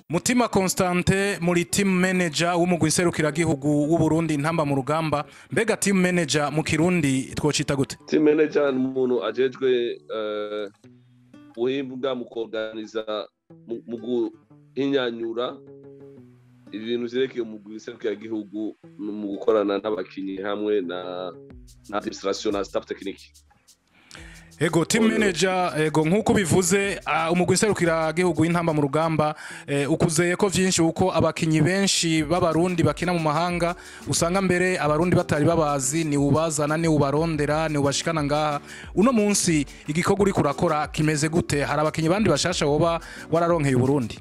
Mutima Constante muri team manager w'umugwi nserukiragihugu w'u Burundi ntamba mu rugamba, mbega team manager mu Kirundi twocita gute? Team manager ni umuntu ajejwe ubuhinga mu kuorganiza mu guhinyanyura ibintu vyerekeye umugwi nserukiragihugu mu gukorana n'abakinyi hamwe na administration na staff technique. Ego team manager ego nkuko bivuze umugwi nserukiragihugu w'intamba mu rugamba ukuzeye ko vyinshi uko abakinyi benshi b'abarundi bakina mu mahanga usanga mbere abarundi batari babazi ni ubazana ni ubarondera ni ubashikana ngaha uno munsi igikorwa uri kurakora kimeze gute hari abakinyi bandi bashasha woba wararonkeye Burundi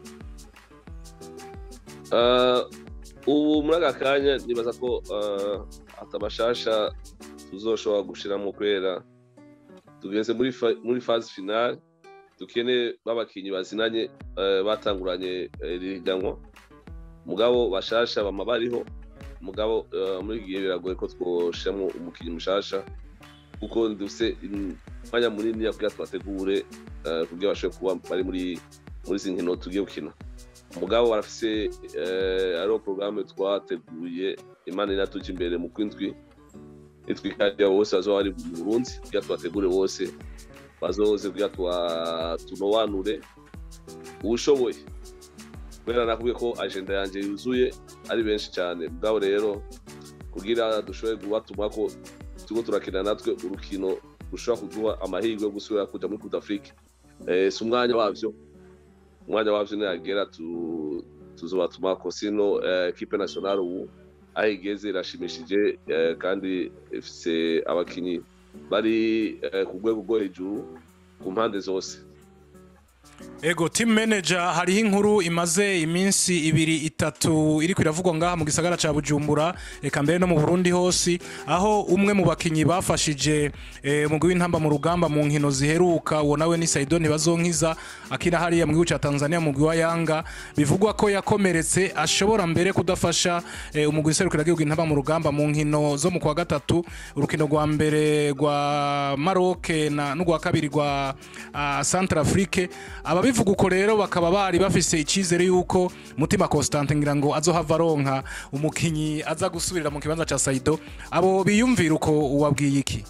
ubu muri akanya nibaza ko atabashasha tuzoshobora gushira mu kwera tugeze muri phase finale dukene babakinyi bazinanye batanguranye riganwa mugabo bashasha bama bariho mugabo muri gihe biragoye ko twoshamo umukinyi mushasha kuko nduse mwanya munini ya twategure kugira bashobe kuba bari muri zinkino tugiye gukina mugabo barafise aro programme twateguye imana inatuje imbere mu kwindwi itwikaje bose bazo bari mu Burundi kugira twategure bose bazoze kugira tunowanure ubushoboye kubera nakubwiye ko agenda yanje yuzuye ari benshi cyane mugabo rero kugira dushoboye gubatuma ko tugo turakina natwe urukino rushobora kuduha amahirwe yo gusubira kuja muri Coupe d'Afrique si umwanya wavyo nagera tuzobatuma ko sino equipe nationale ubu ayigeze irashimishije kandi ifise abakinyi bari ku rwego rwo hejuru ku mpande zose. Ego team manager hariho inkuru imaze iminsi 2-3 iri kwiravugwa ngaha mu gisagara ca Bujumbura eka mbere no mu Burundi hose aho umwe mu bakinyi bafashije umugwi w'intamba mu rugamba mu nkino ziheruka uwo nawe ni Saido ntibazonkiza akina hariya mu gihugu ca Tanzania mu mugwi wa Yanga bivugwa ko yakomeretse ashobora mbere kudafasha umugwi nserukiragihugu intamba mu rugamba mu nkino zo mu kwa gatatu urukino rwa mbere rwa Maroc n'ugwa kabiri rwa Centrafrique ababivuga uko rero bakaba bari bafise icizere yuko Mutima Constante ngira ngo azohava ronka umukinyi aza gusubirira mu kibanza ca Saido abo biyumvira uko uwabwiye iki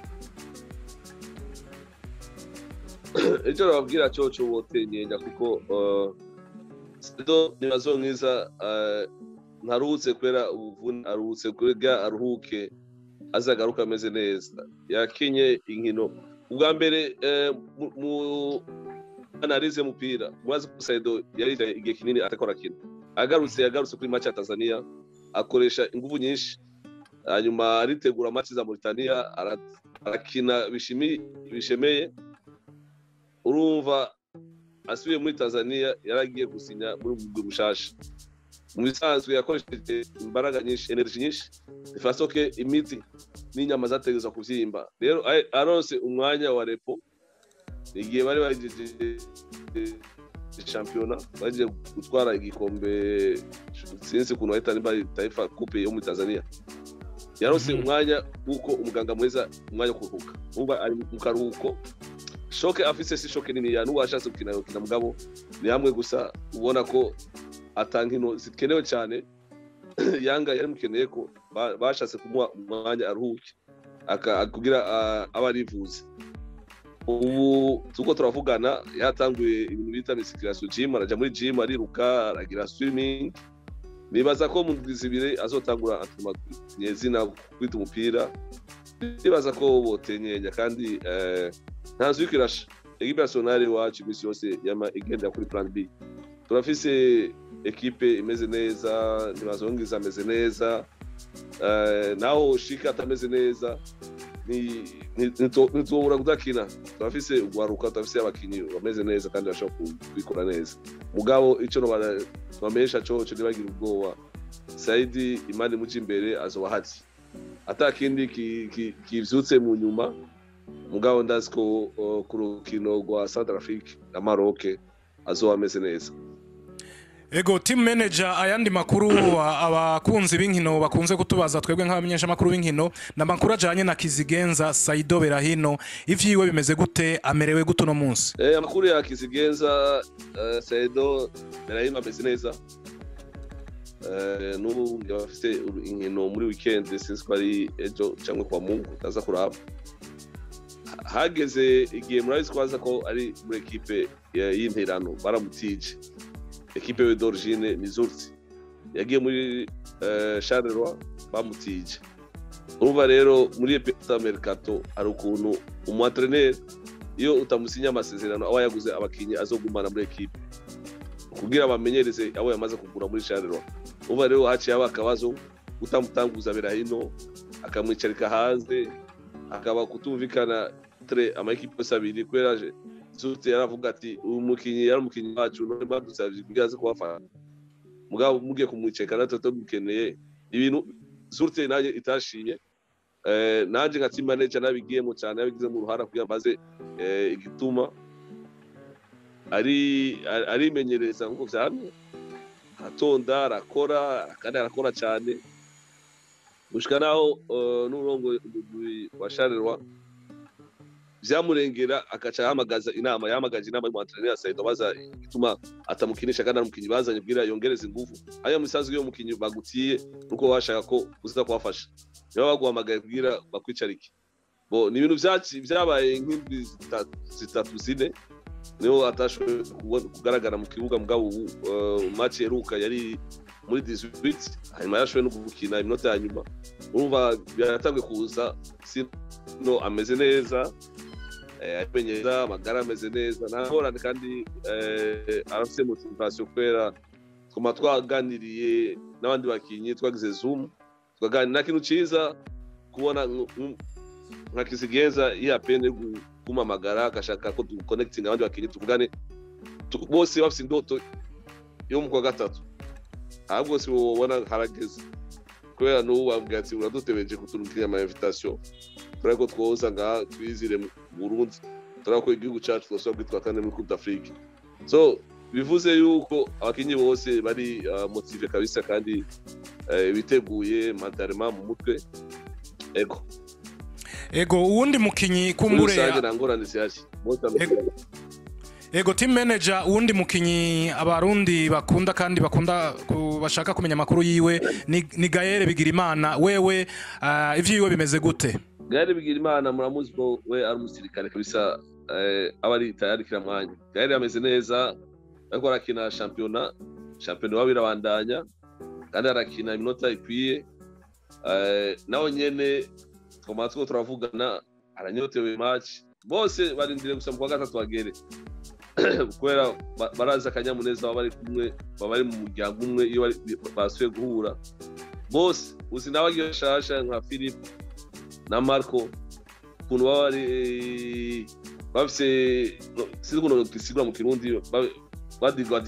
ejo babwira cyo botenyenya kuko Saido nibazonkiza ntarutse kwera ubuvune arutse kwega aruhuke azagaruka ameze neza yakinye inkino ubwa mbere mu analize mupira mwazi ko Saido yari igihe kinini atakora kintu yagarutse kuri match ya Tanzania akoresha ingufu nyinshi hanyuma aritegura match za Mauritania arakina bishemeye urumva asubiye muri Tanzania yaragiye gusinya muri mugwi mushasha mu bisanzwe yakoresheje imbaraga nyinshi energy nyinshi ifasoke imiti n'inyama zategezwa kuvyimba rero aronse umwanya wa repo igihe bari bagize championa bagiye gutwara igikombe sinzi kuno ahita ni Taifa Coupe yo muri Tanzania yarose umwanya uko umuganga mweza umwanya kuruhuka umva ari mu karuhuko shoke afise si shoke nini ya nuwashatse gukina mugabo ni hamwe gusa ubona ko atankino zikenewe cyane Yanga yari mukeneye ko bashatse kumuha umwanya aruhuke kugira abarivuze ubu tuko turavugana yatanguye ibintu bita musculation gym araja muri gym ariruka aragira swimming nibaza ko mu ndwizibire azotangura atuma nyezina kwita umupira nibaza ko botenyenya kandi ntazwikirasha equipe nationale wacu imisi yose yama igenda kuri plan B turafise equipe imeze neza ntibazongiza ameze neza naho shika atameze neza nitubura kudakina turafise ugwaruka turafise abakinyi bameze neza kandi bashobora kubikora neza mugabo ico bamesha coco nibagira ubwoba Saidi imani muci imbere azoba hati atakindi kivyutse mu nyuma mugabo ndazi ko ku rukino rwa Centrafrique na Maroc azoba ameze neza. Ego team manager ayandi makuru abakunzi b'inkino bakunze kutubaza twebwe nk'abamenyesha makuru b'inkino na makuru ajanye na Kizigenza Saido Berahino ivyiwe bimeze gute amerewe gute no munsi amakuru ya Kizigenza Saido Berahino ameze neza n'ubu yafite inkino muri weekend since ko ari ejo cyangwa kwa Mungu taza kuraba hageze igihe murabizi kwaza ko ari muri equipe y'interano baramutije equipe d'origine ni Zurti yagiye muri Charleroi bamutije urumva rero muri Peta Mercato ari ukuntu umuentraîneur iyo utamusinya amasezerano aho yaguze abakinyi azogumana muri equipe kugira bamenyereze abo yamaze kugura muri Charleroi urumva rero haciye abakabazo utamutanguza Berahino akamwicarika hanze akaba kutumvikana tre ama equipe sabiri kweraje Zurti yaravuga ati umukinyi yari umukinyi wacu none badusavye kugaze kubafana mugabo mugiye kumwiceka natwe mukeneye ibintu Zurti naje itashiye naje nka team manager nabigiyemo cyane yabigize mu ruhara kugira maze igituma ari menyereza ngo vyane atonda arakora kandi arakora cyane gushika naho n'urongo wa Charleroi vyamurengera akaca hamagaza inama yamagaje inama y'umuentraîneur Saido baza ituma atamukinisha kandi umukinyi bazanye bwira yongereza ingufu ayo misanzwe yo mukinyi bagutiye nuko washaka ko uza kubafasha niba baguhamagaye bwira bakwicarike bo ni ibintu vyabaye nk'indwi zitatu zine niho atashoboye kugaragara mu kibuga mugabo match yeruka yari muri 18 hanyuma yashoboye no gukina iminota ya nyuma urumva byatangiye kuza sino ameze neza apenyeza magara ameze neza nahorane kandi arafite motivation kwera kuma twaganiriye n'abandi bakinyi twagize zoom twaganira nakintu ciza kubona nka Kizigenza yapende kumamagara akashaka ko connecting abandi bakinyi tuvugane bose bafite indoto yo mu kwa gatatu ahubwo si wobona harageze kwera n'ubu bambwiye ati uradutebeje kuturukira ama invitation turako twoza nga twizire mu Burundi turako igihugu cyacu twose kwitwakane muri Coupe d'Afrique so bivuze yuko abakinyi bose bari motive kabisa kandi biteguye madarema mu mutwe ego uwundi mukinyi kumbure Ego team manager uwundi mukinyi abarundi bakunda kandi bashaka kumenya makuru yiwe ni Gaël Bigirimana wewe ivyiwe bimeze gute Gaël Bigirimana muramuzi ko we ari umusirikare kabisa abari tayari kira mwanya Gaël ameze neza ariko arakina championnat wabirabandanya kandi arakina iminota ikwiye naho nyene twomatwo turavugana aranyotewe match bose barindire gusa mu kwa gatatu bagere kubera baraza akanyamuneza bari mu muryango umwe iyo basuye guhura bose uzi nabagiye shasha nka Philip na Marco kuntu bari bafise sikuno kisigura mu Kirundi badigwa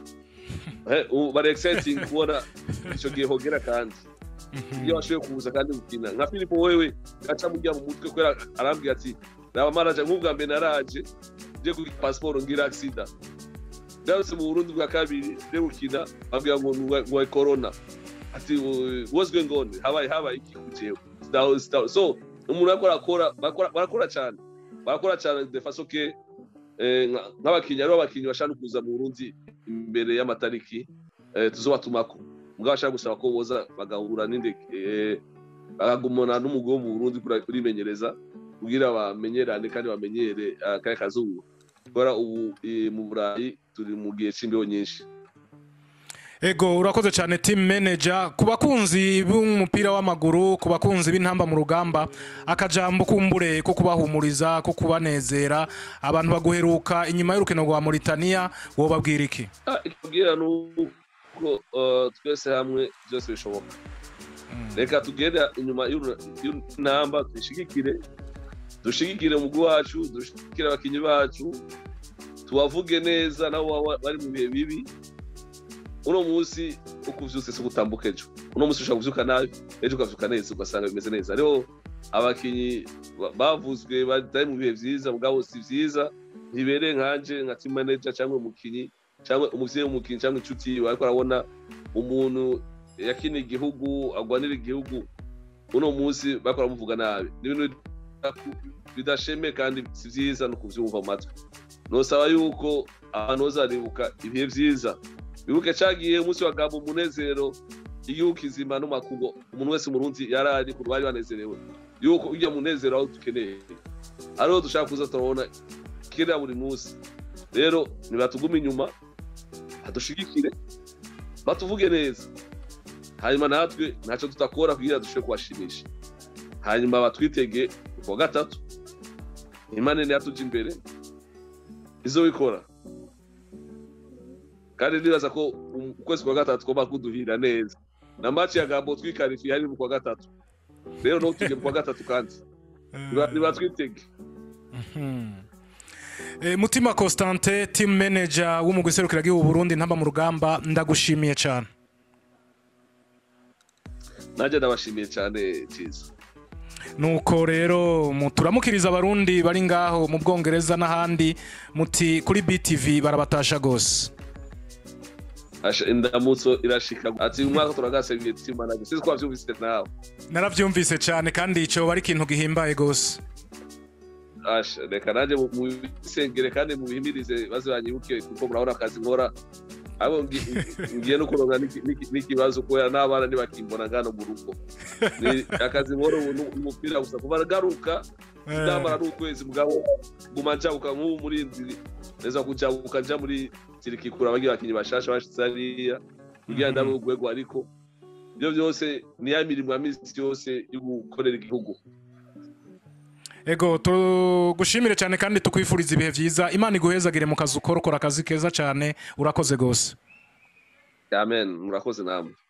bari exciting kubona ico gihe hogera kandi iyo ashoboye kuza kandi gukina nka Philip wewe gaca mujya mu mutwe kwera arambwiye ati raba manager nk'ubwa mbere naraje je ku passport ngira accident Dalse mu Burundi bwa kabiri de gukina abwiye ngo corona ati what's going on habaye iki kujewe so umuntu barakora cyane de façon que nk'abakinyi ari abakinyi bashaka kuza mu Burundi imbere y'amatariki tuzobatumako mugashaka gusaba ko boza bagahura n'indeke bagagumana n'umugwi wo mu Burundi kurimenyereza kugira bamenyerane kandi bamenyere kare kazuba kora ubu mu Burayi turi mu gihe c'imbeho nyinshi Ego urakoze cyane team manager kubakunzi b'umupira w'amaguru kubakunzi b'intamba mu rugamba akajambo kumbure ko kubahumuriza ko kubanezera abantu baguheruka inyuma y'urukino rwa Mauritania wo babwira iki kugira nuko twese hamwe byose bishoboka reka tugenda inyuma y'intamba dushigikire umugwi wacu dushigikire abakinyi bacu tubavuge neza nabo bari mu bihe bibi uno munsi ukuvyutse se gutambuka ejo uno munsi ushaka kuvyuka nabi ejo ukavyuka neza ugasanga bimeze neza rero abakinyi bavuzwe bari mu bihe vyiza mugabo si vyiza ntibereye nkanje nka team manager cyangwa umukinyi cyangwa umuvyeyi w'umukinyi cyangwa inshuti yiwe ariko arabona umuntu yakina igihugu agwanira igihugu uno munsi bariko baramuvuga nabi n'ibintu bidasheme kandi si vyiza no kuvyumva amatwi nosaba yuko abantu bazaribuka ibihe vyiza bibuke cagiye umunsi wa Gabo umunezero igihugu kizima no makubo umuntu wese murundi yarari ku bari banezerewe yuko ujya munezero aho dukeneye ariho dushaka kuza turabona kira buri munsi rero nibatuguma inyuma adushigikire batuvuge neza hanyuma natwe ntacyo tutakora kugira dushobore kubashimisha hanyuma batwitege ku gatatu Imana ni yatuje imbere izo bikora kandi nibaza ko ukwezi kwa gatatu twaba kuduhira neza na match ya Gabo twikarifiye hari mu kwa gatatu rero no tuje kwa gatatu kandi nibatwitege Mutima Constantin team manager w'umugwi serukiragihugu Burundi ntamba mu rugamba ndagushimiye cyane naje ndabashimiye cyane cyiza nuko rero turamukiriza abarundi bari ngaho mu Bwongereza n'ahandi muti kuri BTV barabatasha gose indamutso irashika ati umwaka turagasebiye team manager sisi kwavyumvise nawe naravyumvise cyane kandi ico bari kintu gihimbaye gose reka naje mu bisengere kandi mu bihimirize baze banyibuke kuko murabona akazi nkora abo ngiye no kuronga n'ikibazo kubera n'abana ntibakimbona ngano mu rugo ni akazi nkora umupira gusa kuba garuka ndamara n'ukwezi mugabo gumancabuka nk'ubu muri nziri neza kujabuka nja muri kirikikura bagiye bakinyi bashasha bashitse hariya kugira ndabe ugwego ariko ibyo byose ni ya mirimo ya misi yose yo gukorera igihugu Ego tugushimire cyane kandi tukwifuriza ibihe vyiza Imana iguhezagire mu kazi ukora akazi keza cyane urakoze gose Amen murakoze namwe